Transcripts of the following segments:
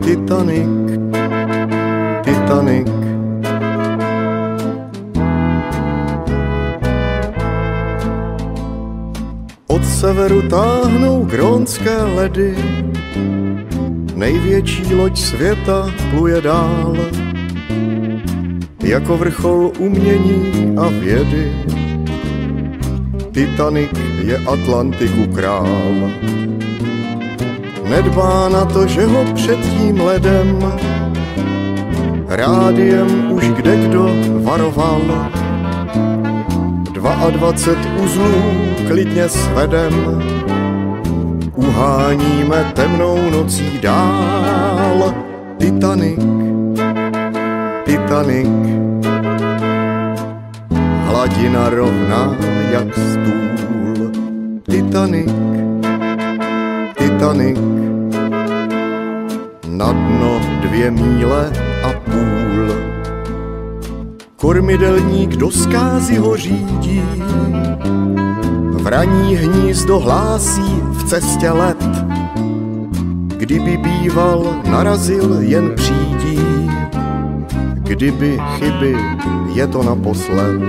Titanic, Titanic. Od severu táhnou grónské ledy, největší loď světa pluje dál, jako vrchol umění a vědy. Titanic je Atlantiku král. Nedbá na to, že ho před tím ledem rádiem už kdekdo varoval. 22 uzlů klidně svedem uháníme temnou nocí dál. Titanic, Titanic, hladina rovná jak stůl. Titanic, Titanic, na dno 2,5 míle. Kormidelník do zkázy ho řídí, vraní hnízdo hlásí v cestě let. Kdyby býval, narazil jen přídí, kdyby chyby, je to naposled.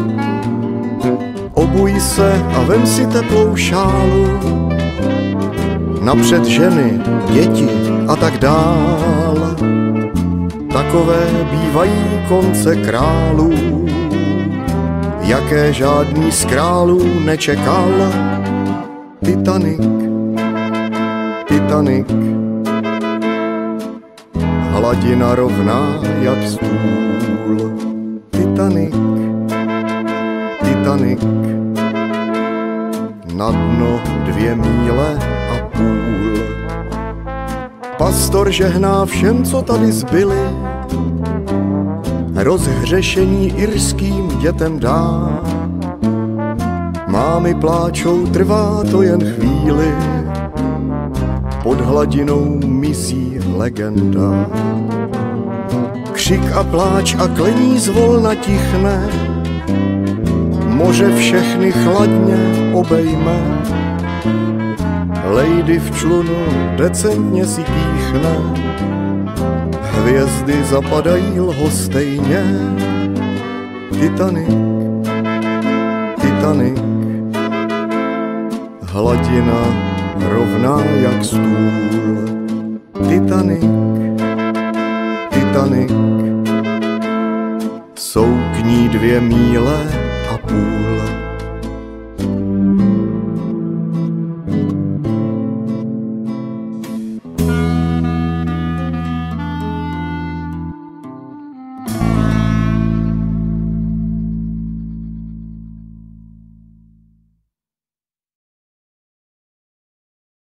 Obuj se a vem si teplou šálu, napřed ženy, děti a tak dál. Takové bývají konce králů, jaké žádný z králů nečekal. Titanic, Titanic, hladina rovná jak stůl. Titanic, Titanic, na dno 2,5 míle. Pastor žehná všem, co tady zbyli, rozhřešení irským dětem dá. Mámy pláčou, trvá to jen chvíli, pod hladinou mizí legenda. Křik a pláč a klení zvolna tichne, moře všechny chladně obejme. Lady v člunu decentně si píchne, hvězdy zapadají lhostejně. Titanic, Titanic, hladina rovná jak stůl. Titanic, Titanic, jsou k ní 2,5 míle.